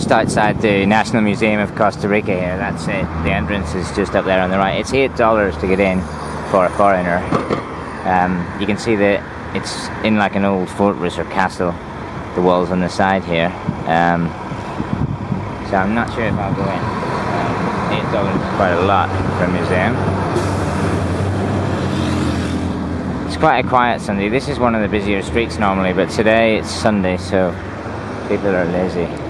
just outside the National Museum of Costa Rica here. That's it. The entrance is just up there on the right. It's $8 to get in for a foreigner. You can see that it's in like an old fortress or castle. The walls on the side here. So I'm not sure if I'll go in. $8 is quite a lot for a museum. It's quite a quiet Sunday. This is one of the busier streets normally, but today it's Sunday, so people are lazy.